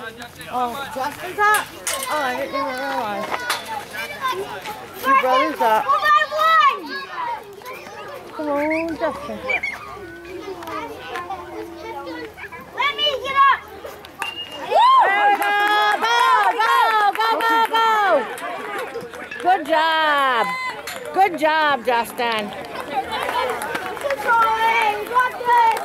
Oh, Justin's up? Oh, I didn't even realize. Your brother's up. Come on, Justin. Let me get up! Go! Good job. Good job, Justin. Good going! Got this!